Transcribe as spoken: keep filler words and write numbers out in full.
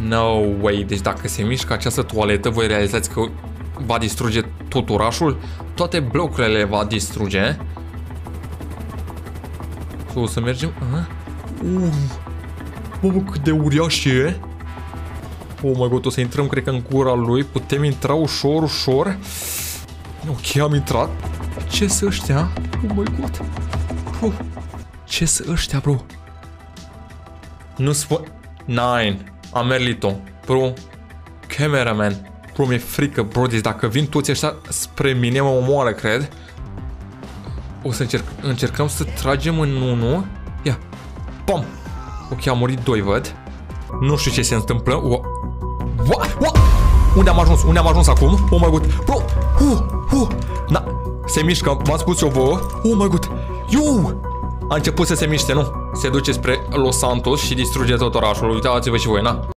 No way. Deci dacă se mișcă această toaletă, voi realizați că va distruge tot orașul. Toate blocurile le va distruge. So, o să mergem... Uh. Bă, cât de uriaș e. Oh my god, o să intrăm, cred că în gura lui. Putem intra ușor, ușor. Ok, am intrat. Ce sunt ăștia? Oh my god. Bro, ce sunt ăștia, bro? Nu spun... Nine. Am merlit-o. Bro, cameraman. Bro, mi-e frică, bro. Deci dacă vin toți ăștia spre mine, mă omoară, cred. O să încerc, încercăm să tragem în unul. Ia. Pam. Ok, am murit doi, văd. Nu știu ce se întâmplă. What? What? Unde am ajuns? Unde am ajuns acum? Oh my god. Bro. Uh, uh. Na. Se mișcă. V-am spus eu vouă. Oh my god. Eu. A început să se miște, nu? Se duce spre Los Santos și distruge tot orașul. Uitați-vă și voi, na.